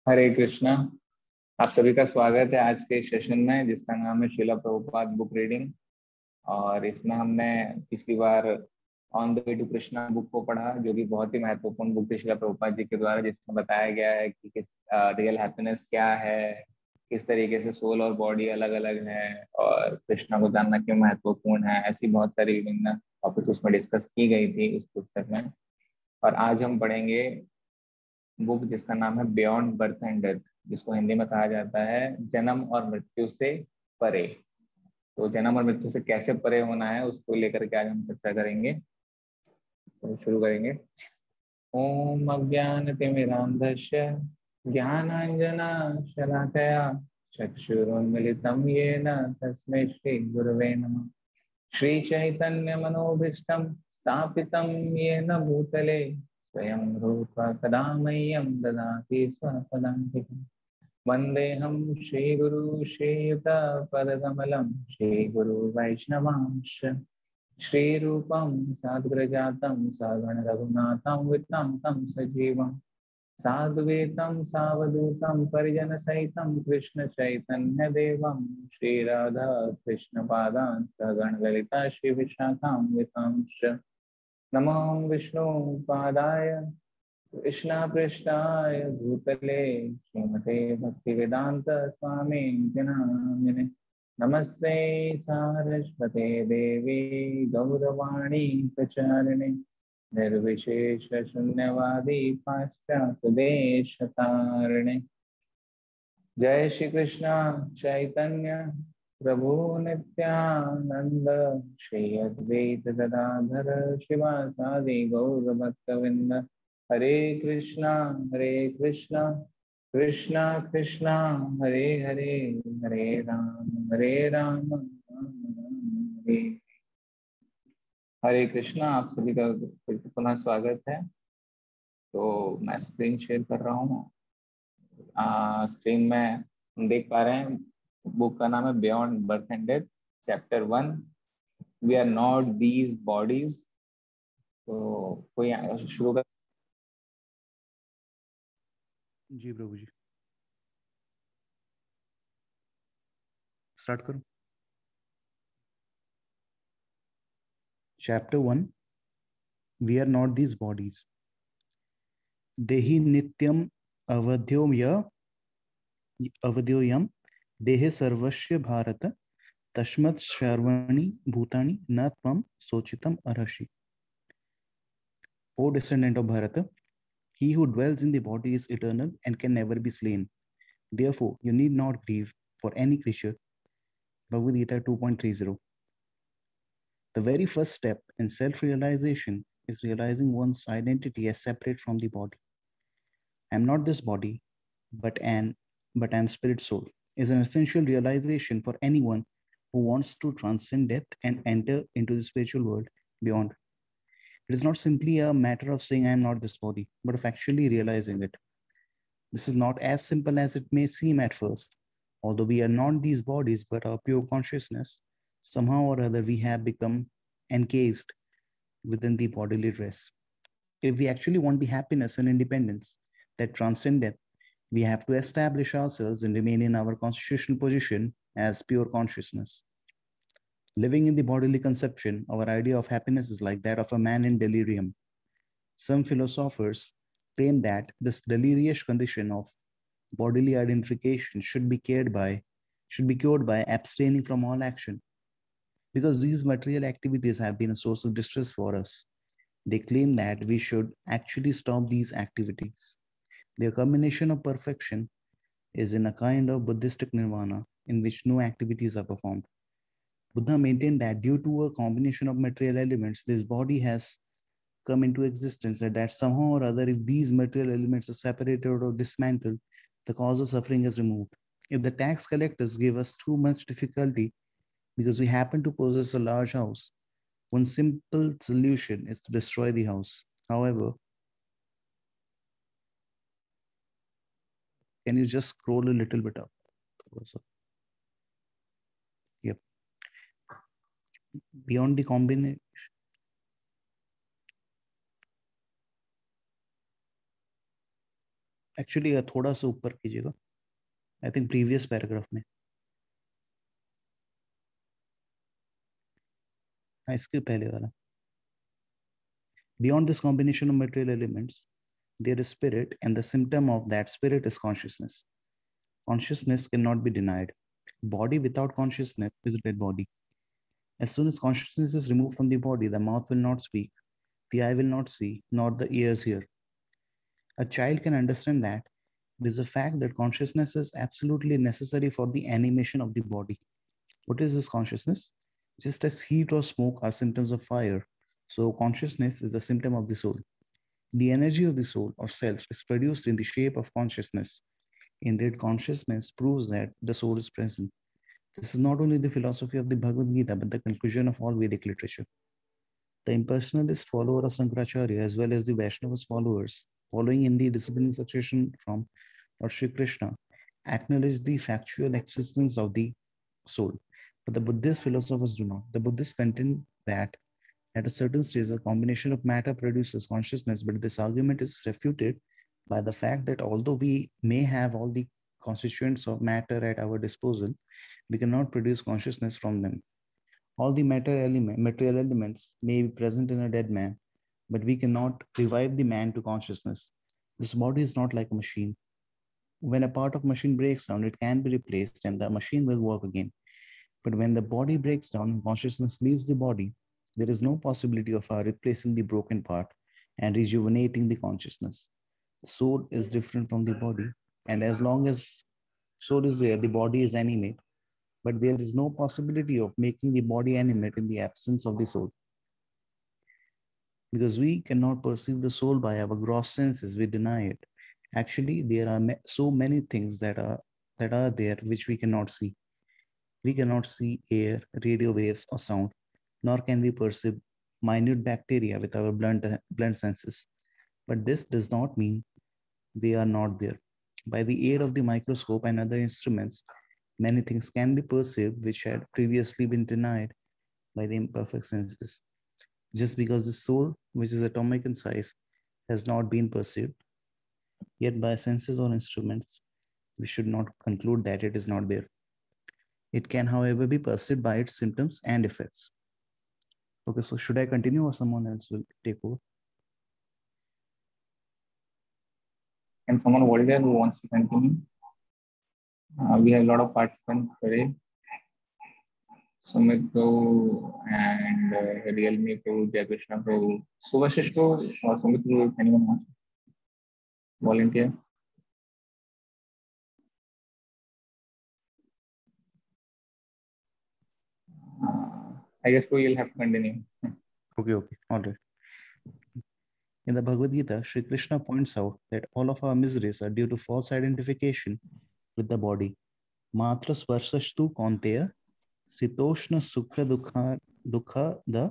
हरे कृष्णा। आप सभी का स्वागत है आज के सेशन में, जिसका नाम है शिला प्रभुपाद बुक रीडिंग। और इसमें हमने पिछली बार on the way to Krishna book को पढ़ा, जो कि बहुत ही महत्वपूर्ण बुक थी शिला प्रभुपाद जी के द्वारा, जिसमें बताया गया है कि किस रियल हैप्पीनेस क्या है, किस तरीके से सोल और बॉडी अलग अलग है, और कृष्णा को जानना क्यों महत्वपूर्ण है। ऐसी बहुत सारी विभिन्न टॉपिक उसमें डिस्कस की गई थी इस पुस्तक में। और आज हम पढ़ेंगे बुक जिसका नाम है बियॉन्ड बर्थ एंड डेथ, जिसको हिंदी में कहा जाता है जन्म और मृत्यु से परे। तो जन्म और मृत्यु से कैसे परे होना है, उसको लेकर के आज हम चर्चा करेंगे। तो शुरू करेंगे। ओम अज्ञानतिमिरान्धस्य ज्ञानाञ्जनशलाकया चक्षुरुन्मिलितं येन तस्मै श्रीगुरवे नमः। श्रीचैतन्यमनोभीष्टं स्थापितं येन भूतले स्वयं रूपा कदा मह्यं ददाति स्वपदान्तिकम्। वन्देऽहं श्रीगुरु श्रीयुतपदकमलं श्रीगुरु वैष्णवांश्च श्रीरूपं साद्वृजातं सगण रघुनाथं वित्तं तं सजीवं साद्वैतं सावधूतं परिजनसहितं कृष्ण चैतन्य देवं श्रीराधा कृष्णपादान् सगण ललिता श्रीविशाखान्वितांश्च नमो विष्णुपादाय कृष्णापृष्ठाय भूतले श्रीमते भक्तिवेदांत स्वामी नामिने। नमस्ते सारस्वते देवी गौरवाणी प्रचारिणे निर्विशेष शून्यवादी पाश्चात्य देशतारिणे। जय श्री कृष्ण चैतन्य प्रभु नित्यानंद श्री अद्वैत गदाधर शिवासादि गौर भक्तविंद। हरे कृष्णा कृष्णा कृष्णा हरे हरे, हरे राम राम हरे। हरे कृष्णा। आप सभी का फिर से पुनः स्वागत है। तो मैं स्क्रीन शेयर कर रहा हूँ। स्क्रीन में हम देख पा रहे हैं, बुक का नाम है beyond birth and death, chapter 1, we are not these bodies. तो कोई शुरू कर। जी प्रभु जी, स्टार्ट करो। Chapter 1, we are not these bodies. देहि नित्यम अवध्योयम देहे सर्वस्य भारत तस्मत् सर्वाणि भूतानि न त्वं शोचितम् अर्हसि। O descendant of Bharata, he who dwells in the body is eternal and can never be slain. Therefore, you need not grieve for any creature. Bhagavad Gita 2.30. The very first step in self-realization is realizing one's identity as separate from the body. I am not this body, but am spirit soul, is an essential realization for anyone who wants to transcend death and enter into the spiritual world beyond. It is not simply a matter of saying I am not this body, but of actually realizing it. This is not as simple as it may seem at first. Although we are not these bodies, but our pure consciousness, somehow or other we have become encased within the bodily dress. If we actually want the happiness and independence that transcend death, we have to establish ourselves and remain in our constitutional position as pure consciousness. Living in the bodily conception, our idea of happiness is like that of a man in delirium. Some philosophers claim that this delirious condition of bodily identification should be cured by abstaining from all action, because these material activities have been a source of distress for us. They claim that we should actually stop these activities. Their combination of perfection is in a kind of Buddhistic nirvana in which no activities are performed. Buddha maintained that due to a combination of material elements, this body has come into existence, and that somehow or other, if these material elements are separated or dismantled, the cause of suffering is removed. If the tax collectors give us too much difficulty because we happen to possess a large house, one simple solution is to destroy the house. However, can you just scroll a little bit up? Yep. Beyond the combination. Actually थोड़ा सा ऊपर कीजिएगा, I think previous paragraph में, इसके पहले वाला. Beyond this combination of material elements, there is spirit, and the symptom of that spirit is consciousness. Consciousness cannot be denied. Body without consciousness is a dead body. As soon as consciousness is removed from the body, the mouth will not speak, the eye will not see, nor the ears hear. A child can understand that it is a fact that consciousness is absolutely necessary for the animation of the body. What is this consciousness? Just as heat or smoke are symptoms of fire, so consciousness is a symptom of the soul. The energy of the soul or self is produced in the shape of consciousness. Indeed, consciousness proves that the soul is present. This is not only the philosophy of the Bhagavad Gita, but the conclusion of all Vedic literature. The impersonalist follower of Sankaracharya, as well as the Vaishnava's followers, following in the disciplining succession from Lord Shri Krishna, acknowledge the factual existence of the soul. But the Buddhist philosophers do not. The Buddhists contend that at a certain stage, a combination of matter produces consciousness, but this argument is refuted by the fact that although we may have all the constituents of matter at our disposal, we cannot produce consciousness from them. All the material elements may be present in a dead man, but we cannot revive the man to consciousness. This body is not like a machine. When a part of machine breaks down, it can be replaced and the machine will work again. But when the body breaks down, consciousness leaves the body, there is no possibility of our replacing the broken part and rejuvenating the consciousness. The soul is different from the body, and as long as soul is there, the body is animate, but there is no possibility of making the body animate in the absence of the soul. Because we cannot perceive the soul by our gross senses, we deny it. Actually, there are so many things that are there which we cannot see. We cannot see air, radio waves, or sound, nor can we perceive minute bacteria with our blunt senses. But this does not mean they are not there. By the aid of the microscope and other instruments, many things can be perceived which had previously been denied by the imperfect senses. Just because the soul, which is atomic in size, has not been perceived, yet by senses or instruments, we should not conclude that it is not there. It can, however, be perceived by its symptoms and effects. Okay, so should I continue or someone else will take over? And someone over there who wants to continue? We have a lot of participants today. Sumit Prabhu and Realme Prabhu, Jai Krishna Prabhu, Subhashish Prabhu or Sumit Prabhu, if anyone wants to volunteer. I guess we will have to continue. Okay, all right. In the Bhagavad Gita, Sri Krishna points out that all of our miseries are due to false identification with the body. Matra svarsastu konteya sitoshna sukha dukha the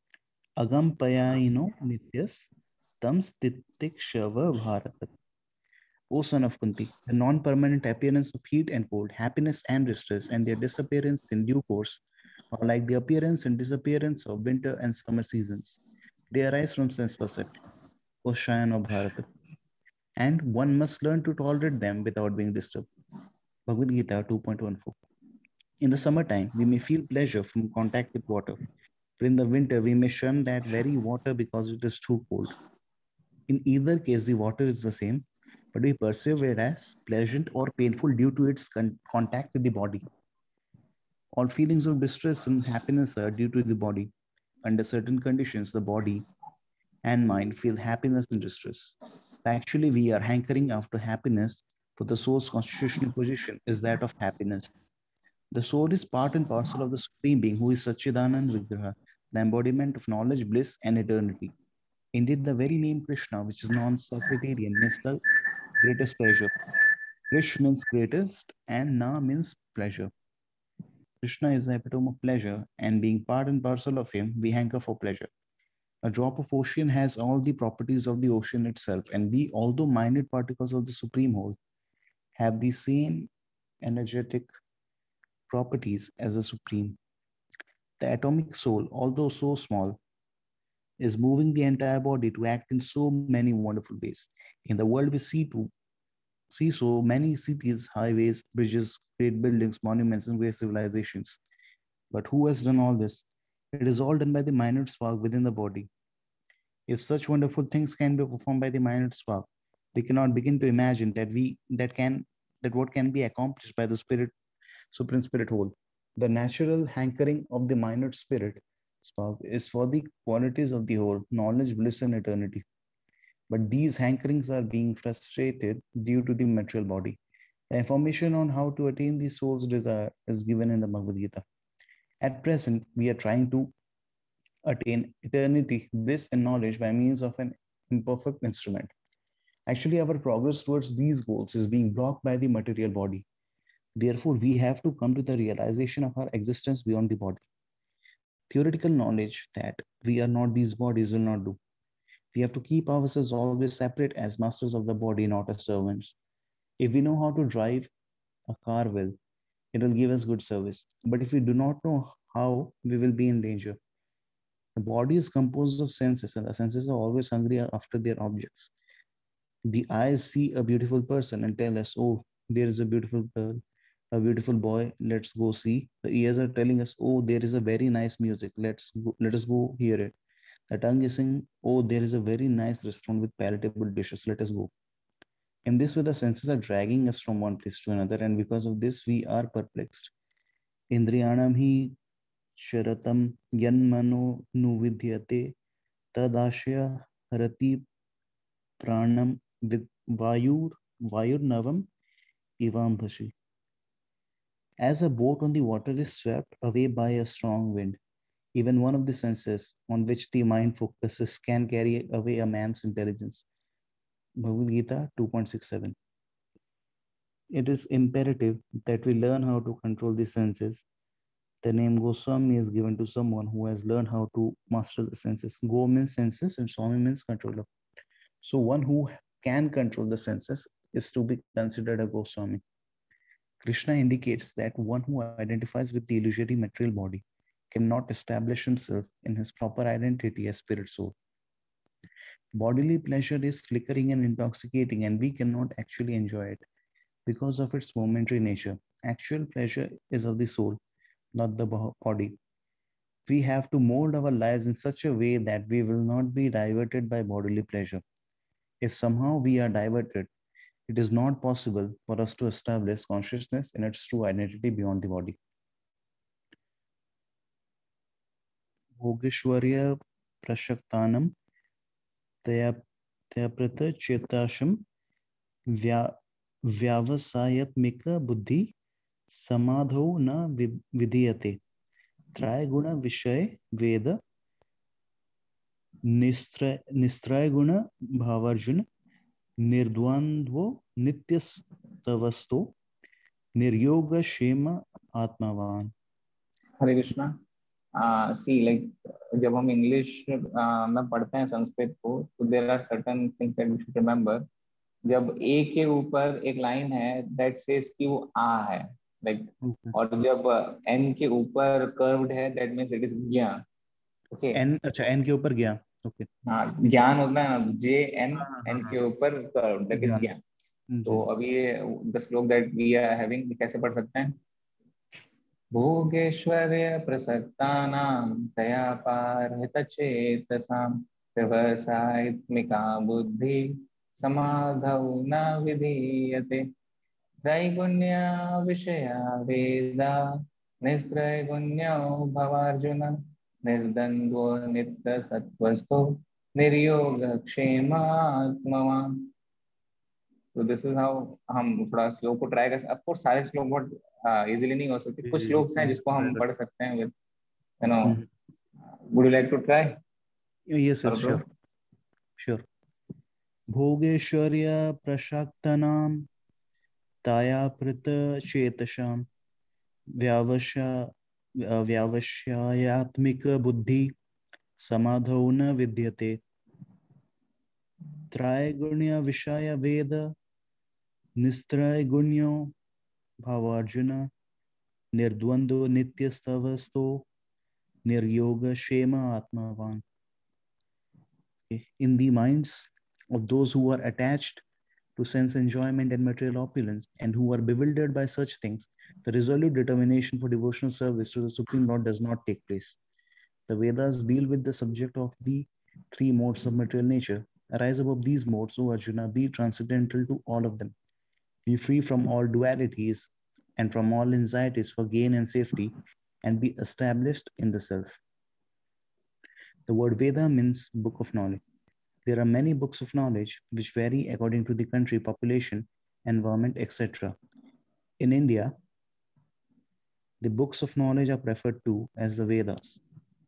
agampayaino nityas tam stitikshava bharata. O son of Kunti, the non-permanent appearance of heat and cold, happiness and distress, and their disappearance in due course are like the appearance and disappearance of winter and summer seasons. They arise from sense perception, O Shayan of Bharata, and one must learn to tolerate them without being disturbed. Bhagavad Gita 2.14. In the summertime, we may feel pleasure from contact with water, but in the winter, we may shun that very water because it is too cold. In either case, the water is the same, but we perceive it as pleasant or painful due to its contact with the body. All feelings of distress and happiness are due to the body. Under certain conditions, the body and mind feel happiness and distress. Actually, we are hankering after happiness, for the soul's constitutional position is that of happiness. The soul is part and parcel of the Supreme Being, who is Satchidanand Vigraha, the embodiment of knowledge, bliss, and eternity. Indeed, the very name Krishna, which is non-sectarian, means the greatest pleasure. Krish means greatest, and Na means pleasure. Krishna is the epitome of pleasure, and being part and parcel of him, we hanker for pleasure. A drop of ocean has all the properties of the ocean itself, and we, although minute particles of the Supreme Whole, have the same energetic properties as the Supreme. The atomic soul, although so small, is moving the entire body to act in so many wonderful ways. In the world we see too, See so many cities, highways, bridges, great buildings, monuments, and great civilizations. But who has done all this? It is all done by the minute spark within the body. If such wonderful things can be performed by the minute spark, we cannot begin to imagine that what can be accomplished by the spirit, supreme spirit whole. The natural hankering of the minute spirit spark is for the qualities of the whole, knowledge, bliss, and eternity. But these hankerings are being frustrated due to the material body. The information on how to attain the soul's desire is given in the Bhagavad Gita. At present, we are trying to attain eternity, bliss, and knowledge by means of an imperfect instrument. Actually, our progress towards these goals is being blocked by the material body. Therefore, we have to come to the realization of our existence beyond the body. Theoretical knowledge that we are not these bodies will not do. We have to keep ourselves always separate as masters of the body, not as servants. If we know how to drive a car well, it will give us good service. But if we do not know how, we will be in danger. The body is composed of senses, and the senses are always hungry after their objects. The eyes see a beautiful person and tell us, oh, there is a beautiful girl, a beautiful boy, let's go see. The ears are telling us, oh, there is a very nice music, let us go hear it. The tongue is saying, oh, there is a very nice restaurant with palatable dishes, let us go. In this way, the senses are dragging us from one place to another, and because of this, we are perplexed. Indriyanam hi sharatam yanmano nuvidyate tadashya harati pranam with vayur navam ivambhashi. As a boat on the water is swept away by a strong wind, even one of the senses on which the mind focuses can carry away a man's intelligence. Bhagavad Gita 2.67. It is imperative that we learn how to control the senses. The name Goswami is given to someone who has learned how to master the senses. Go means senses and Swami means controller. So one who can control the senses is to be considered a Goswami. Krishna indicates that one who identifies with the illusory material body cannot establish himself in his proper identity as spirit soul. Bodily pleasure is flickering and intoxicating, and we cannot actually enjoy it because of its momentary nature. Actual pleasure is of the soul, not the body. We have to mold our lives in such a way that we will not be diverted by bodily pleasure. If somehow we are diverted, it is not possible for us to establish consciousness in its true identity beyond the body. Bhogeshwarya prashaktanam tyaprata chetasham vyavasayatmika buddhi samadho na vidiyate. Triguna Vishay Veda Nistrayaguna Bhavarjuna Nirdvandvo Nityastavasto Niryoga Shema Atmavan. Hare Krishna. See like जब हम English में पढ़ते हैं संस्कृत को, तो there are certain things that we should remember. जब A के ऊपर एक लाइन है दैट सेज कि वो आ है, लाइक और जब एन के ऊपर कर्व्ड है दैट मींस इट इज ज्ञान। ओके, एन, अच्छा एन के ऊपर ज्ञान। ओके, हाँ ज्ञान होता है ना, जे एन, एन के ऊपर कर्व्ड दैट इज ज्ञान। तो अभी ये द श्लोक दैट वी आर हैविंग कैसे पढ़ सकते हैं? भोगेश्वर्य प्रसक्तानां तया पारहितचेतसां व्यवसायित्मिका बुद्धि समाधौ न विधीयते। त्रैगुण्या विषया वेदा निस्त्रैगुण्यो भवार्जुन निर्द्वन्द्वो नित्यसत्त्वस्थो निर्योगक्षेमात्मवान्। तो दिस इज हाउ हम थोड़ा श्लोक को ट्राई कर। ऑफ कोर्स सारे श्लोक बहुत इजीली नहीं हो सकते, कुछ श्लोक हैं जिसको हम पढ़ सकते हैं with you know. Would you like to try? Yes yes, sure sure. भोगेश्वर्य प्रशाक्तनाम तायापृत चेतसाम व्यावश्यात्मिक बुद्धि समाधौ न विद्यते। त्रैगुण्य विषय वेद निस्त्रैगुण्यो भावार्जुन निर्द्वंद्व नित्यस्तवस्थो निर्योग क्षेम आत्मावान. In the minds of those who are attached to sense enjoyment and material opulence, and who are bewildered by such things, the resolute determination for devotional service to the Supreme Lord does not take place. The Vedas deal with the subject of the three modes of material nature. Arise above these modes, O Arjuna, be transcendental to all of them. Be free from all dualities and from all anxieties for gain and safety, and be established in the self. The word Veda means book of knowledge. There are many books of knowledge which vary according to the country, population, environment, etc. In India, the books of knowledge are referred to as the Vedas.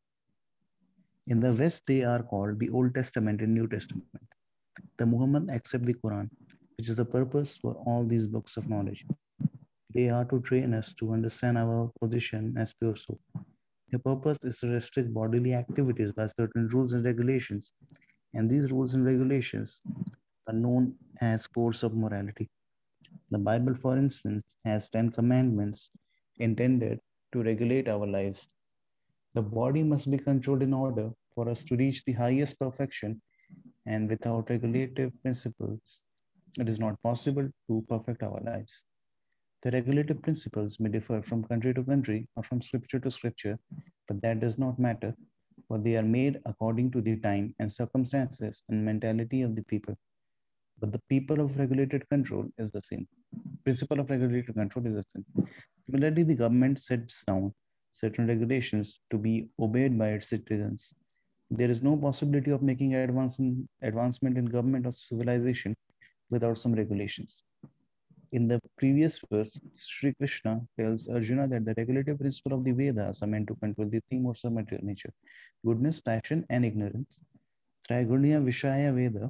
In the West, they are called the Old Testament and New Testament. The Muhammad accept the Quran, which is the purpose for all these books of knowledge. They are to train us to understand our position as pure soul. Their purpose is to restrict bodily activities by certain rules and regulations, and these rules and regulations are known as codes of morality. The Bible, for instance, has 10 commandments intended to regulate our lives. The body must be controlled in order for us to reach the highest perfection, and without regulative principles, it is not possible to perfect our lives. The regulative principles may differ from country to country or from scripture to scripture, but that does not matter, for they are made according to the time and circumstances and mentality of the people. But the people of regulated control is the same. Principle of regulated control is the same. Similarly, the government sets down certain regulations to be obeyed by its citizens. There is no possibility of making advancement in government or civilization without some regulations. In the previous verse, Sri Krishna tells Arjuna that the regulative principle of the Vedas are meant to control the three modes of material nature: goodness, passion, and ignorance. Triguniya Vishaya Veda.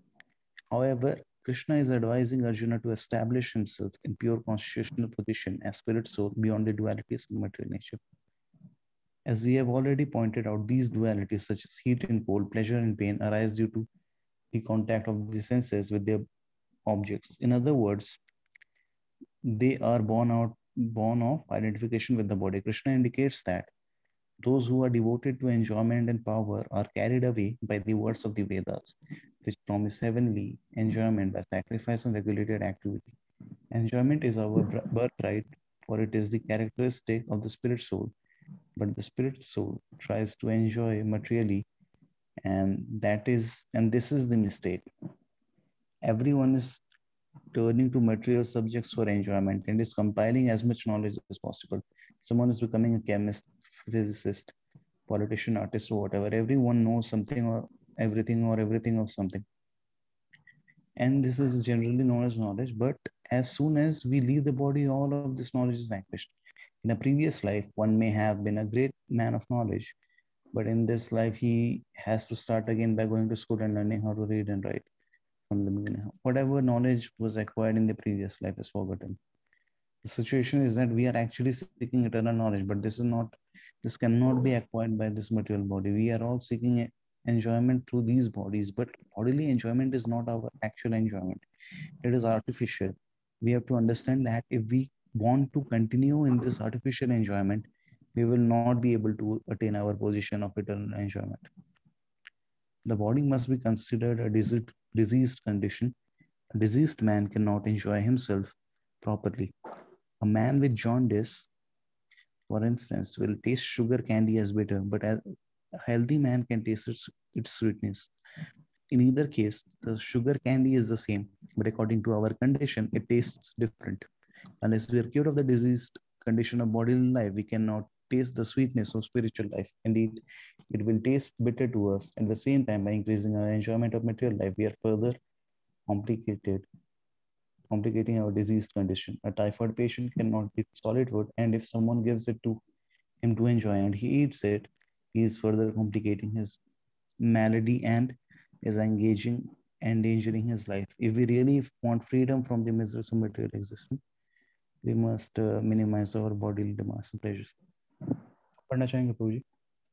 However, Krishna is advising Arjuna to establish himself in pure constitutional position as spirit soul beyond the dualities of material nature. As we have already pointed out, these dualities such as heat and cold, pleasure and pain arise due to the contact of the senses with their objects. In other words, they are born of identification with the body. Krishna indicates that those who are devoted to enjoyment and power are carried away by the words of the Vedas, which promise heavenly enjoyment by sacrifice and regulated activity. Enjoyment is our birthright, for it is the characteristic of the spirit soul. But the spirit soul tries to enjoy materially, and this is the mistake. Everyone is turning to material subjects for enjoyment and is compiling as much knowledge as possible. Someone is becoming a chemist, physicist, politician, artist, or whatever. Everyone knows something or everything of something. And this is generally known as knowledge. But as soon as we leave the body, all of this knowledge is vanquished. In a previous life, one may have been a great man of knowledge, but in this life, he has to start again by going to school and learning how to read and write from the beginning. Whatever knowledge was acquired in the previous life is forgotten. The situation is that we are actually seeking eternal knowledge, but this cannot be acquired by this material body. We are all seeking enjoyment through these bodies, but bodily enjoyment is not our actual enjoyment. It is artificial. We have to understand that if we want to continue in this artificial enjoyment, we will not be able to attain our position of eternal enjoyment. The body must be considered a diseased condition. A diseased man cannot enjoy himself properly. A man with jaundice, for instance, will taste sugar candy as bitter, but a healthy man can taste its sweetness. In either case, the sugar candy is the same, but according to our condition, it tastes different. Unless we are cured of the diseased condition of bodily life, we cannot taste the sweetness of spiritual life. Indeed, it will taste bitter to us. At the same time, by increasing our enjoyment of material life, we are further complicating our diseased condition. A typhoid patient cannot eat solid food, and if someone gives it to him to enjoy and he eats it, he is further complicating his malady and is endangering his life. If we really want freedom from the miseries of material existence, we must minimize our bodily demands and pleasures. पढ़ना चाहेंगे प्रभु जी?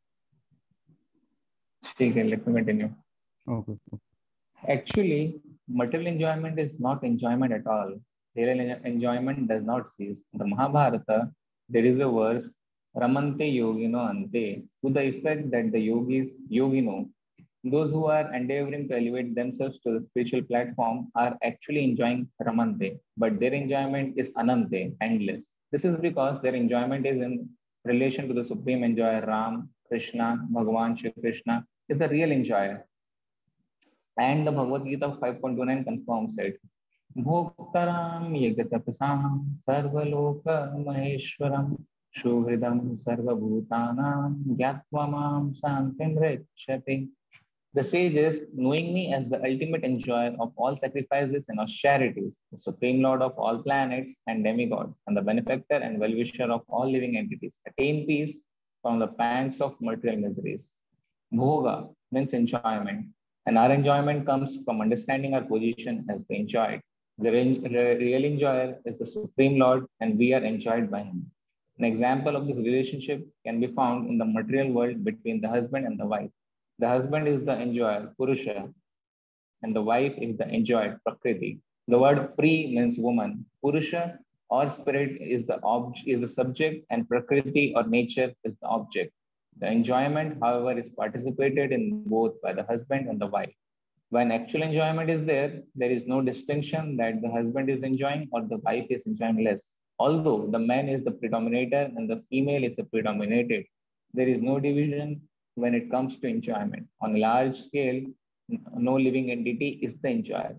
ठीक है, let me continue. Okay. Actually, material enjoyment is not enjoyment at all. Real enjoyment does not cease. In the Mahabharata, there is a verse, Ramante Yogino Ante, to the effect that the yogino Those who are endeavoring to elevate themselves to the spiritual platform are actually enjoying Ramante, but their enjoyment is Anante, endless. This is because their enjoyment is in relation to the supreme enjoyer, Ram, Krishna, Bhagavan Shri Krishna is the real enjoyer. And the Bhagavad Gita 5.29 confirms it. Bhoktaram yagatapasam sarvaloka maheshwaram shuhridam sarvabhutanam gyatva shantim richyate. The sages, knowing me as the ultimate enjoyer of all sacrifices and austerities, the supreme lord of all planets and demigods, and the benefactor and well-wisher of all living entities, attain peace from the pangs of material miseries. Bhoga means enjoyment, and our enjoyment comes from understanding our position as the enjoyed. The real enjoyer is the supreme lord, and we are enjoyed by him. An example of this relationship can be found in the material world between the husband and the wife. The husband is the enjoyer, Purusha, and the wife is the enjoyed, Prakriti. The word Pri means woman. Purusha or spirit is the subject, and Prakriti or nature is the object. The enjoyment, however, is participated in both by the husband and the wife. When actual enjoyment is there, there is no distinction that the husband is enjoying or the wife is enjoying less. Although the man is the predominator and the female is the predominated, there is no division when it comes to enjoyment. On a large scale, no living entity is the enjoyer.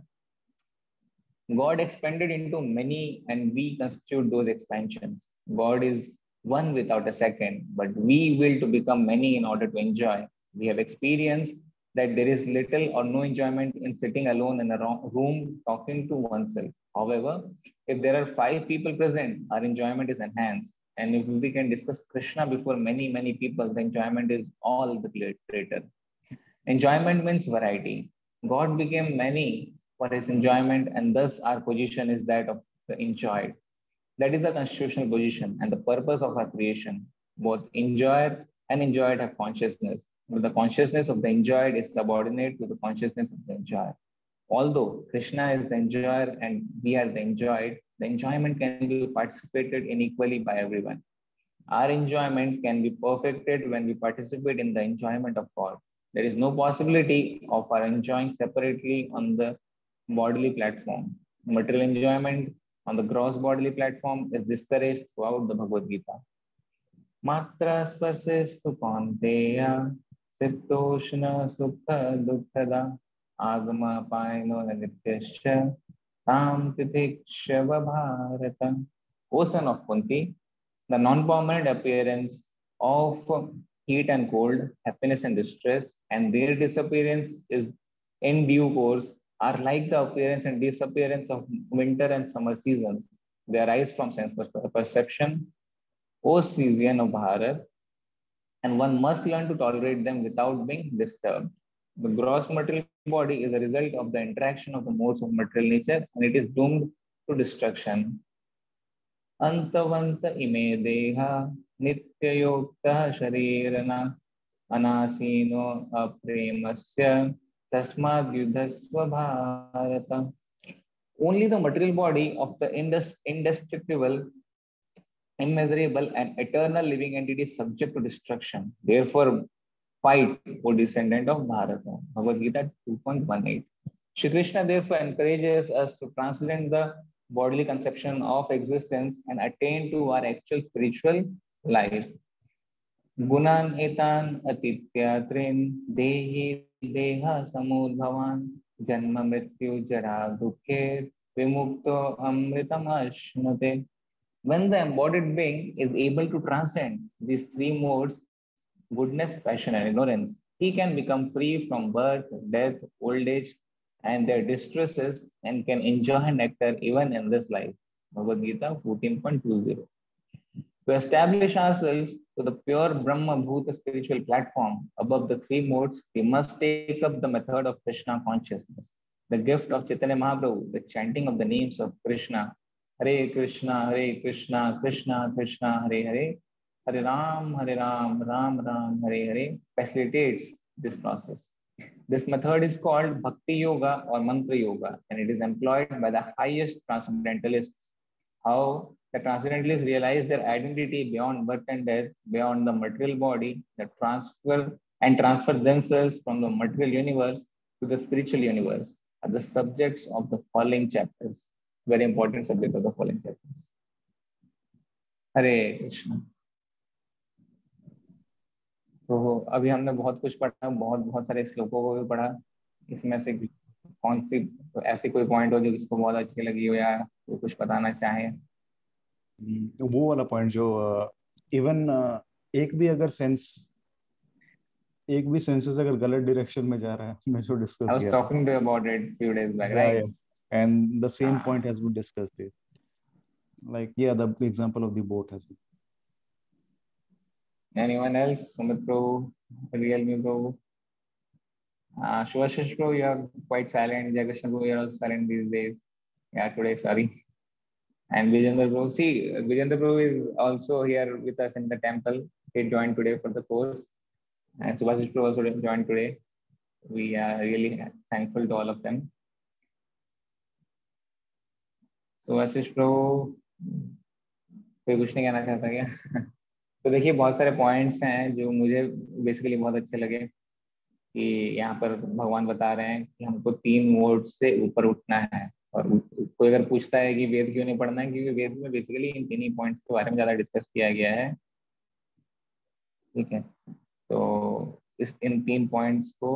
God expanded into many, and we constitute those expansions. God is one without a second, but we will to become many in order to enjoy. We have experienced that there is little or no enjoyment in sitting alone in a room talking to oneself. However, if there are 5 people present, our enjoyment is enhanced. And if we can discuss Krishna before many, many people, the enjoyment is all the greater. Enjoyment means variety. God became many for his enjoyment, and thus our position is that of the enjoyed. That is the constitutional position and the purpose of our creation. Both enjoyer and enjoyed have consciousness, but the consciousness of the enjoyed is subordinate to the consciousness of the enjoyer. Although Krishna is the enjoyer and we are the enjoyed, the enjoyment can be participated in equally by everyone. Our enjoyment can be perfected when we participate in the enjoyment of God. There is no possibility of our enjoying separately on the bodily platform. Material enjoyment on the gross bodily platform is discouraged throughout the Bhagavad Gita. Matra sparsestu kaunteya sitoshna sukha dukkhada agama paino nityascha tam titikshava bharata. O son of Kunti, the non-permanent appearance of heat and cold, happiness and distress, and their disappearance is in due course are like the appearance and disappearance of winter and summer seasons. They arise from sense perception, O season of Bharat, and one must learn to tolerate them without being disturbed. The gross material body is a result of the interaction of the modes of material nature, and it is doomed to destruction. Antavanta ime deha nityayokta sharirana anasino apremasya tasmad yudhasva bharata. Only the material body of the indestructible, immeasurable, and eternal living entity is subject to destruction. Therefore, fight, O descendant of Bharata. Bhagavad Gita 2.18. Shri Krishna therefore encourages us to transcend the bodily conception of existence and attain to our actual spiritual life. Gunan etan atityatrin dehi deha samudhavan janma mrityu jara dukhe vimukto amritam ashnute. When the embodied being is able to transcend these 3 modes, goodness, passion, and ignorance, he can become free from birth, death, old age, and their distresses, and can enjoy nectar even in this life. Bhagavad Gita 14.20. To establish ourselves to the pure Brahma Bhuta spiritual platform above the 3 modes, we must take up the method of Krishna consciousness. The gift of Chaitanya Mahaprabhu, the chanting of the names of Krishna, Hare Krishna, Krishna Krishna, Hare Hare, Hare Ram, Ram Ram, Hare Hare, facilitates this process. This method is called Bhakti Yoga or Mantra Yoga, and it is employed by the highest transcendentalists. How the transcendentalists realize their identity beyond birth and death, beyond the material body, the and transfer themselves from the material universe to the spiritual universe are the subjects of the following chapters. Very important subject of the following chapters. हरे कृष्ण। तो अभी हमने बहुत कुछ पढ़ा, बहुत सारे श्लोकों को भी पढ़ा। इसमें से कौन सी तो ऐसी कोई पॉइंट हो जो किसको बहुत अच्छी लगी हो या कोई कुछ बताना चाहे? वो वाला पॉइंट जो इवन एक भी सेंसेस अगर गलत डायरेक्शन में जा रहा है, मैं जो डिस्कस I was किया था। talking to you about it few days back, Yeah, right? yeah. And the same point has been discussed here. Like, yeah, the example of the boat has been. Anyone else? Sumit bro, Realme bro, Shubhashish bro, you are quite silent. Jagakrishna bro, you are also silent these days. Yeah, today, sorry. And Vijender bro, see, Vijender bro is also here with us in the temple. He joined today for the course. And Subhashish bro also joined today. We are really thankful to all of them. Subhashish bro, कोई कुछ नहीं कहना चाहता क्या? तो देखिए बहुत सारे पॉइंट्स हैं जो मुझे बेसिकली बहुत अच्छे लगे कि यहाँ पर भगवान बता रहे हैं कि हमको 3 मोड से ऊपर उठना है। और कोई अगर पूछता है कि वेद क्यों नहीं पढ़ना है, क्योंकि वेद में बेसिकली इन 3 ही पॉइंट्स के बारे में ज्यादा डिस्कस किया गया है। ठीक है, तो इन 3 पॉइंट्स को,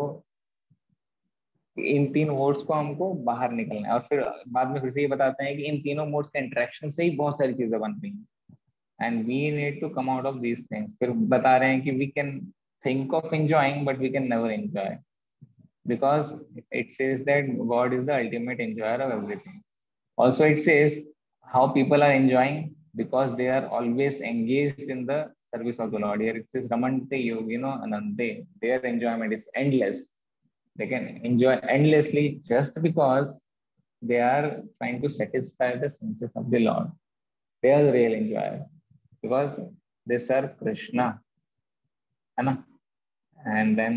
इन 3 मोड्स को हमको बाहर निकलना है। और फिर बाद में फिर से ये बताते हैं कि इन तीनों मोड्स के इंटरेक्शन से ही बहुत सारी चीजें बन रही हैं and we need to come out of these things. फिर बता रहे हैं कि we can think of enjoying but we can never enjoy because it says that God is the ultimate enjoyer of everything. Also it says how people are enjoying because they are always engaged in the service of the Lord. Here it says Ramante Yogino Anante. Their enjoyment is endless. They can enjoy endlessly just because they are trying to satisfy the senses of the Lord. They are the real enjoyer because they serve Krishna, है ना? And then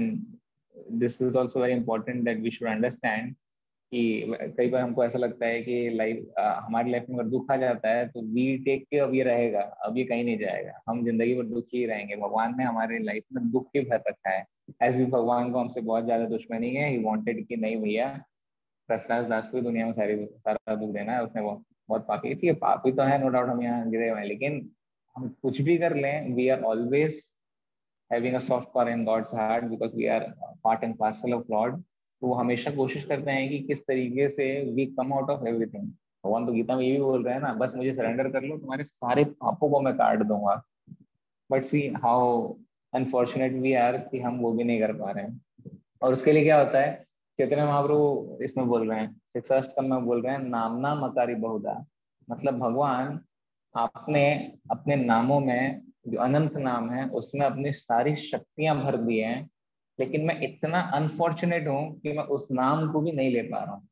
this is also very important that we should understand कि कई बार हमको ऐसा लगता है कि हमारी लाइफ में अगर दुख आ जाता है तो वी टेक के अब ये रहेगा, अब ये कहीं नहीं जाएगा, हम जिंदगी भर दुखी ही रहेंगे। भगवान ने हमारे लाइफ में दुख ही भर रखा है। ऐसे भी भगवान को हमसे बहुत ज्यादा दुश्मनी है। ही वांटेड कि नहीं भैया, प्रसन्नास दास को दुनिया में सारा दुख देना है। उसने बहुत पापी थी, पापी तो है नो डाउट, हम यहाँ गिरे हुए हैं, लेकिन हम कुछ भी कर लें, we are always having a soft corner in God's heart because we are part and parcel of God. तो वो हमेशा कोशिश करते हैं कि किस तरीके से we come out of everything. भगवान तो गीता में ये भी बोल रहे हैं ना, बस मुझे सरेंडर कर लो, तुम्हारे सारे पापों को मैं काट दूंगा। But see how unfortunate we are कि हम वो भी नहीं कर पा रहे हैं। और उसके लिए क्या होता है, चैतन्य महाप्रभु इसमें बोल रहे हैं, 6th अष्टकम में बोल रहे हैं, नामना मकारी बहुधा। मतलब भगवान आपने अपने नामों में जो अनंत नाम है उसमें अपनी सारी शक्तियां भर दी हैं, लेकिन मैं इतना अनफॉर्चुनेट हूं कि मैं उस नाम को भी नहीं ले पा रहा हूँ।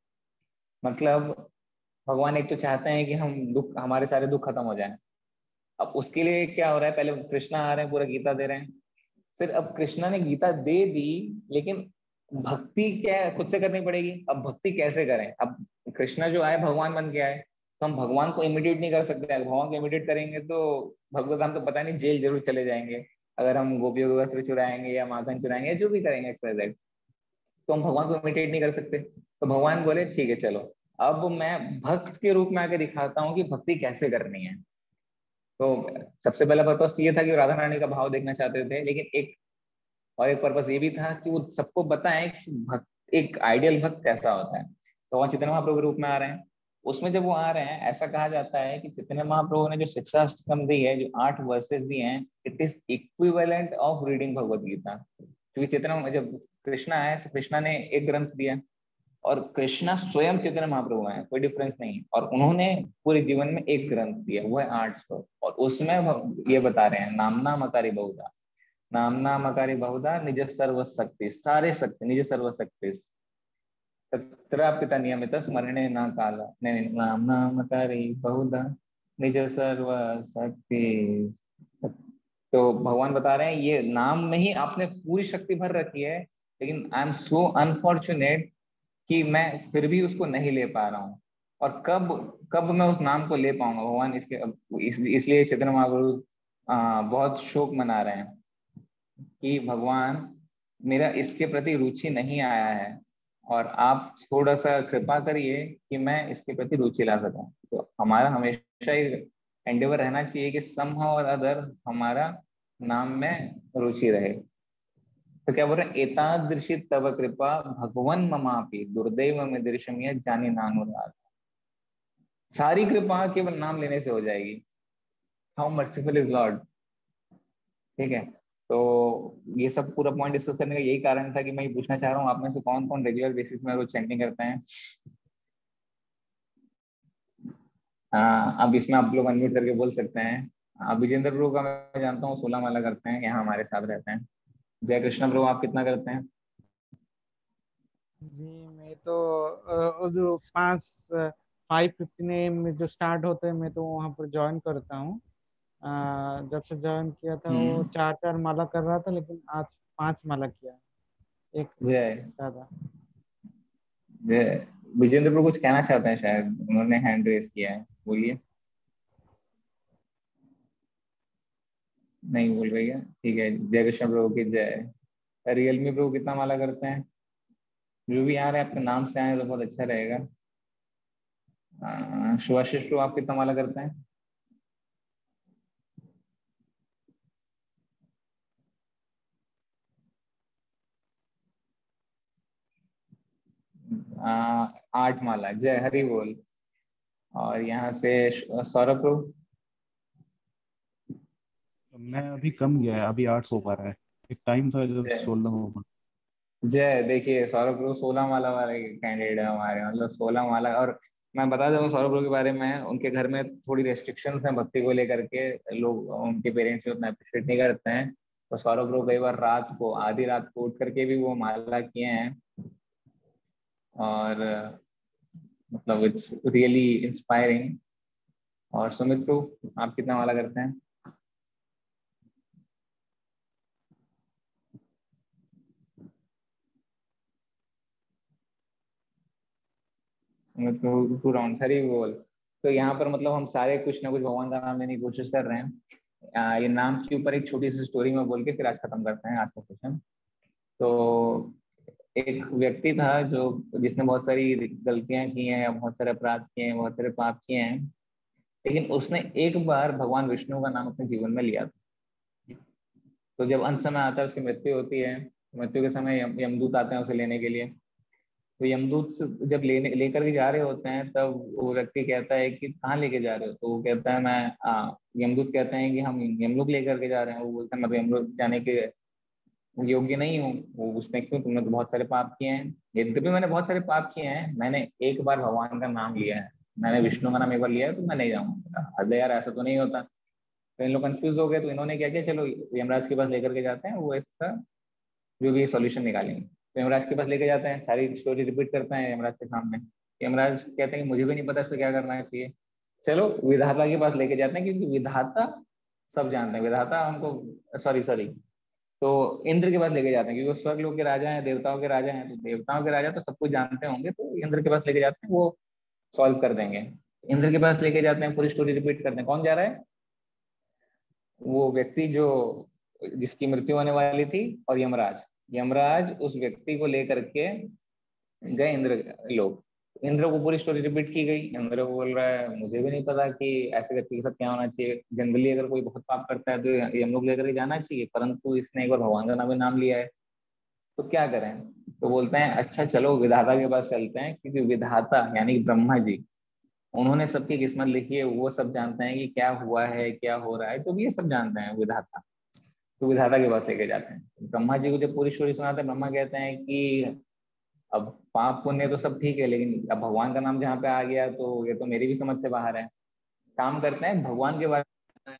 मतलब भगवान एक तो चाहते हैं कि हमारे सारे दुख खत्म हो जाएं। अब उसके लिए क्या हो रहा है, पहले कृष्णा आ रहे हैं, पूरा गीता दे रहे हैं। फिर अब कृष्णा ने गीता दे दी, लेकिन भक्ति क्या खुद से करनी पड़ेगी। अब भक्ति कैसे करें? अब कृष्णा जो आए भगवान बन के आए, तो हम भगवान को इमिटेट नहीं कर सकते। भगवान को इमिटेट करेंगे तो भगवत हम तो पता नहीं जेल जरूर चले जाएंगे। अगर हम गोपियों के वस्त्र चुराएंगे या माखन चुराएंगे या जो भी करेंगे एक्सरसाइज, तो हम भगवान को इमिटेट नहीं कर सकते। तो भगवान बोले ठीक है चलो, अब मैं भक्त के रूप में आके दिखाता हूँ कि भक्ति कैसे करनी है। तो सबसे पहला पर्पस तो ये था कि राधा रानी का भाव देखना चाहते थे, लेकिन एक पर्पस ये भी था कि वो सबको बताएं कि एक आइडियल भक्त कैसा होता है। तो वहाँ चैतन्य महाप्रभु के रूप में आ रहे हैं। उसमें जब वो आ रहे हैं, ऐसा कहा जाता है कि चैतन्य महाप्रभु ने जो शिक्षाष्टकम दी है, जो 8 वर्सेस दिए हैं, it is equivalent of reading Bhagavad Gita. क्योंकि चैतन्य जब कृष्णा आए तो कृष्णा ने एक ग्रंथ दिया और कृष्णा स्वयं चैतन्य महाप्रभु हैं, कोई डिफरेंस नहीं। और उन्होंने पूरे जीवन में एक ग्रंथ दिया, वो है 800, और उसमें ये बता रहे हैं नामना मकारी बहुधा, नामना मकारी बहुधा निज सर्वशक्ति, सारे शक्ति निज सर्वशक्ति तत्रापिता नियमित स्मरणे न काला, नहीं नामना मकारी बहुधा निज सर्वशक्ति। तो भगवान बता रहे हैं ये नाम में ही आपने पूरी शक्ति भर रखी है, लेकिन आई एम सो अनफॉर्चुनेट कि मैं फिर भी उसको नहीं ले पा रहा हूँ। और कब कब मैं उस नाम को ले पाऊंगा भगवान? इसलिए चैतन्य महाप्रभु बहुत शोक मना रहे हैं कि भगवान मेरा इसके प्रति रुचि नहीं आया है और आप थोड़ा सा कृपा करिए कि मैं इसके प्रति रुचि ला सकूं। तो हमारा हमेशा ही एंडेवर रहना चाहिए कि समहाउ और अदर हमारा नाम में रुचि रहे। तो क्या बोल रहे हैं, एतादृशी तव कृपा भगवन ममापि दुर्दैव में दृश्यम यह जानी नानुराग। सारी कृपा केवल नाम लेने से हो जाएगी। How merciful is lord. ठीक है, तो ये सब पूरा पॉइंट डिस्कस करने का यही कारण था कि मैं ये पूछना चाह रहा हूँ आप में से कौन कौन रेगुलर बेसिस में रोज चैंटिंग करते हैं। हाँ, अब इसमें आप लोग अनम्यूट करके बोल सकते हैं। विजेंद्र प्रभु का मैं जानता हूँ 16 माला करते हैं, यहाँ हमारे साथ रहते हैं। जय कृष्ण प्रभु, आप कितना करते हैं? जी मैं तो जो 5:15 में जो स्टार्ट होते हैं मैं तो वहाँ पर ज्वाइन करता हूँ। जब से ज्वाइन किया था वो 4 माला कर रहा था, लेकिन आज 5 माला किया, एक जय ज्यादा। जय। विजेंद्र प्रभु कुछ कहना चाहते हैं, शायद उन्होंने हैंड रेस किया है, बोलिए। नहीं बोल रही है, ठीक है। जय कृष्ण प्रभु की जय। रियलमी प्रभु कितना माला करते हैं? जो भी आ रहे हैं आपके नाम से आए तो बहुत अच्छा रहेगा। सुभाषिष प्रभु आप कितना माला करते हैं? आ, 8 माला। जय हरि बोल। और यहाँ से सौरभ प्रभु। मैं अभी कम गया है, अभी 8 हो पा रहा है। एक टाइम था जब जय 16 हो। जय। देखिए सौरभ प्रभु 16 माला वाले कैंडिडेट है हमारे, मतलब 16 माला। और मैं बता दूं सौरभ प्रभु के बारे में, उनके घर में थोड़ी रेस्ट्रिक्शंस हैं भक्ति को लेकर के। लोग, उनके पेरेंट्स उतना अप्रिशिएट नहीं करते हैं। तो सौरभ प्रभु कई बार रात को, आधी रात को उठ करके भी वो माला किए हैं। और मतलब इट्स रियली इंस्पायरिंग। और सुमित प्रभु आप कितना माला करते हैं? सुमित प्रभु 2 राउंड, हरी बोल। तो यहाँ पर मतलब हम सारे कुछ ना कुछ भगवान का नाम लेने की कोशिश कर रहे हैं। ये नाम के ऊपर एक छोटी सी स्टोरी में बोल के फिर आज खत्म करते हैं आज का सेशन। तो एक व्यक्ति था जो, जिसने बहुत सारी गलतियां की हैं, या बहुत सारे अपराध किए हैं, बहुत सारे पाप किए हैं। लेकिन उसने एक बार भगवान विष्णु का नाम अपने जीवन में लिया था। तो जब अंत समय आता है, उसकी मृत्यु होती है, मृत्यु के समय यमदूत आते हैं उसे लेने के लिए। तो यमदूत जब लेकर के जा रहे होते हैं, तब वो व्यक्ति कहता है कि कहाँ लेके जा रहे हो? तो वो कहता है यमदूत कहते हैं कि हम यमलोक लेकर के जा रहे हैं। वो बोलते हैं मैं तो यमलोक जाने के योग्य नहीं हूँ। वो पूछते हैं क्यों? तुमने तो बहुत सारे पाप किए हैं। यद्यपि मैंने बहुत सारे पाप किए हैं, मैंने एक बार भगवान का नाम लिया है, मैंने विष्णु का नाम एक बार लिया है, तो मैं नहीं जाऊंगा। अरे यार ऐसा तो नहीं होता। तो इन लोग कंफ्यूज हो गए, तो इन्होंने क्या किया, चलो यमराज के पास लेकर के जाते हैं, वो इसका जो भी सॉल्यूशन निकालेंगे। तो यमराज के पास लेके जाते हैं, सारी स्टोरी रिपीट करते हैं यमराज के सामने। यमराज कहते हैं कि मुझे भी नहीं पता इसको क्या करना चाहिए। चलो विधाता के पास लेके जाते हैं, क्योंकि विधाता सब जानते हैं, विधाता हमको, सॉरी सॉरी, तो इंद्र के पास लेके जाते हैं, क्योंकि वो स्वर्ग लोग के राजा हैं, देवताओं के राजा हैं। तो देवताओं के राजा तो सब कुछ जानते होंगे, तो इंद्र के पास लेके जाते हैं, वो सॉल्व कर देंगे। इंद्र के पास लेके जाते हैं, पूरी स्टोरी रिपीट करते हैं। कौन जा रहा है? वो व्यक्ति जो, जिसकी मृत्यु होने वाली थी, और यमराज। यमराज उस व्यक्ति को लेकर के गए इंद्र लोग। इंद्र को पूरी स्टोरी रिपीट की गई। इंद्र को बोल रहा है मुझे भी नहीं पता कि ऐसे व्यक्ति के साथ क्या होना चाहिए। जनरली अगर कोई बहुत पाप करता है तो यमलोक लेकर के जाना चाहिए, परंतु इसने एक बार भगवान का नाम लिया है, तो क्या करें? तो बोलते हैं अच्छा चलो विधाता के पास चलते हैं, क्योंकि विधाता यानी कि ब्रह्मा जी, उन्होंने सबकी किस्मत लिखी है, वो सब जानते हैं कि क्या हुआ है, क्या हो रहा है, तो ये सब जानते हैं विधाता। तो विधाता के पास लेके जाते हैं। ब्रह्मा जी को जब पूरी स्टोरी सुनाते हैं, ब्रह्मा कहते हैं कि अब पाप पुण्य तो सब ठीक है, लेकिन अब भगवान का नाम जहाँ पे आ गया तो ये तो मेरी भी समझ से बाहर है। काम करते हैं भगवान के बारे में,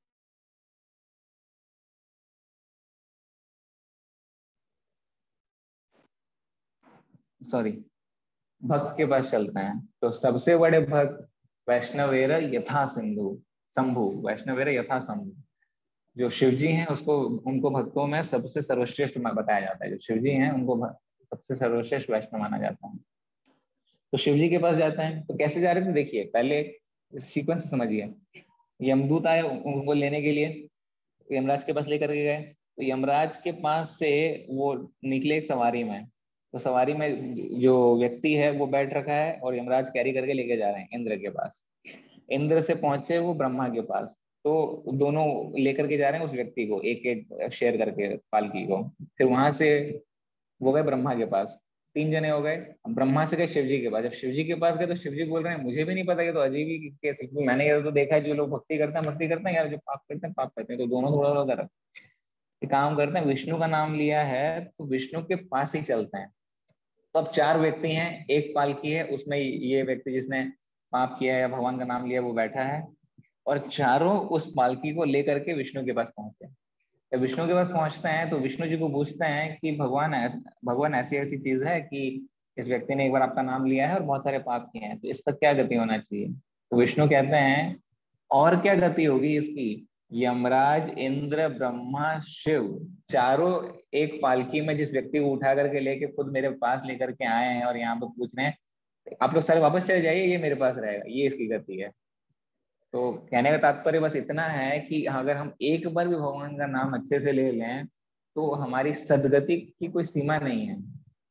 सॉरी, भक्त के पास चलते हैं। तो सबसे बड़े भक्त वैष्णवेर यथा सिंधु शंभु, वैष्णवेर यथा शंभु। जो शिव जी हैं उसको, उनको भक्तों में सबसे सर्वश्रेष्ठ बताया जाता है। जो शिव जी हैं उनको सबसे सर्वश्रेष्ठ वैष्णव माना जाता है। तो शिव जी के पास जाते हैं। तो कैसे जा रहे थे देखिए, पहले सीक्वेंस समझिए। यमदूत आए उनको लेने के लिए, यमराज के पास लेकर के गए। तो यमराज के पास से वो निकले एक सवारी में, तो सवारी में जो व्यक्ति है वो बैठ रखा है और यमराज कैरी करके लेके जा रहे हैं इंद्र के पास। इंद्र से पहुंचे वो ब्रह्मा के पास, तो दोनों लेकर के जा रहे हैं उस व्यक्ति को, एक एक शेयर करके पालकी को। फिर वहां से वो गए ब्रह्मा के पास, 3 जने हो गए। अब ब्रह्मा से गए शिव जी के पास। जब शिव जी के पास गए तो शिव जी बोल रहे हैं मुझे भी नहीं पता, ये तो अजीब ही केस है, क्योंकि मैंने ये तो देखा है जो लोग भक्ति करते हैं यार, जो पाप करते हैं पाप करते हैं, तो दोनों थोड़ा थोड़ा कर काम करते हैं। विष्णु का नाम लिया है तो विष्णु के पास ही चलते हैं। तो अब 4 व्यक्ति हैं, एक पालकी है, उसमें ये व्यक्ति जिसने पाप किया या भगवान का नाम लिया वो बैठा है, और चारों उस पालकी को लेकर के विष्णु के पास पहुंचे। जब विष्णु के पास पहुंचते हैं तो विष्णु जी को पूछते हैं कि भगवान ऐसी ऐसी चीज है कि इस व्यक्ति ने एक बार आपका नाम लिया है और बहुत सारे पाप किए हैं, तो इसका क्या गति होना चाहिए। तो विष्णु कहते हैं और क्या गति होगी इसकी, यमराज, इंद्र, ब्रह्मा, शिव, चारों एक पालकी में जिस व्यक्ति को उठा करके लेके खुद मेरे पास लेकर के आए हैं और यहाँ पे पूछ रहे हैं आप लोग सारे वापस चले जाइए, ये मेरे पास रहेगा, ये इसकी गति है। तो कहने का तात्पर्य बस इतना है कि अगर हम एक बार भी भगवान का नाम अच्छे से ले लें तो हमारी सदगति की कोई सीमा नहीं है।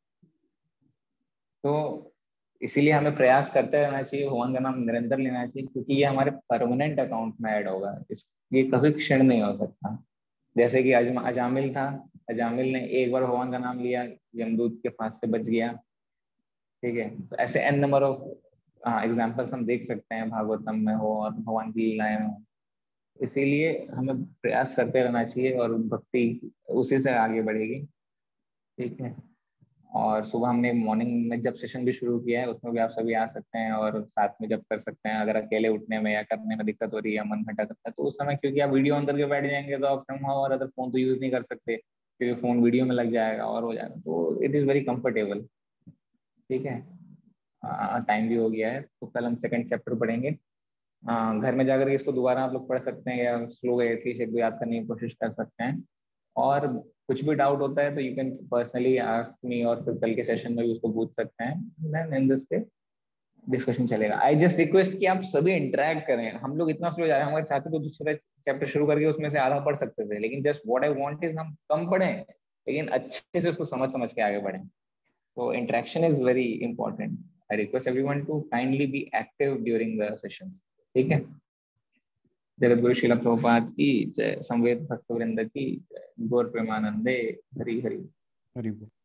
तो इसीलिए हमें प्रयास करते रहना चाहिए, भगवान का नाम निरंतर लेना चाहिए, क्योंकि ये हमारे परमानेंट अकाउंट में ऐड होगा, ये कभी क्षण नहीं हो सकता। जैसे कि अजामिल था, अजामिल ने एक बार भगवान का नाम लिया, यमदूत के फांस से बच गया। ठीक है, तो ऐसे एन नंबर ऑफ एग्जाम्पल्स हम देख सकते हैं, भागवतम में हो और भगवान की लीलाएं हो। इसीलिए हमें प्रयास करते रहना चाहिए और भक्ति उसी से आगे बढ़ेगी। ठीक है, और सुबह हमने मॉर्निंग में जब सेशन भी शुरू किया है उसमें भी आप सभी आ सकते हैं और साथ में जब कर सकते हैं। अगर अकेले उठने में या करने में दिक्कत हो रही है, मन भटक करता है, तो उस समय क्योंकि आप वीडियो ऑन करके बैठ जाएंगे तो आप समहाउ और अदर फोन तो यूज नहीं कर सकते, क्योंकि फोन वीडियो में लग जाएगा और हो जाएगा, तो इट इज़ वेरी कंफर्टेबल। ठीक है, टाइम भी हो गया है, तो कल हम सेकंड चैप्टर पढ़ेंगे। घर में जाकर के इसको दोबारा आप लोग पढ़ सकते हैं या स्लो गए थी एक दो याद करने की कोशिश कर सकते हैं। और कुछ भी डाउट होता है तो you can personally ask me, और फिर कल के सेशन में भी उसको पूछ सकते हैं, देन इन दिस पे डिस्कशन चलेगा। आई जस्ट रिक्वेस्ट कि आप सभी इंटरेक्ट करें। हम लोग इतना स्लो जा रहे हैं, हमारे साथी तो दूसरा चैप्टर शुरू करके उसमें से आधा पढ़ सकते थे, लेकिन just what I want is हम कम पढ़ें लेकिन अच्छे से उसको समझ समझ के आगे बढ़ें। तो interaction is very important. I request everyone to kindly be active during the sessions. ठीक है, जगत गुरु श्रील प्रभुपाद की जय, संवेद भक्त वृंद की जय, गौर प्रेमानंदे, हरि हरि हरि बोल।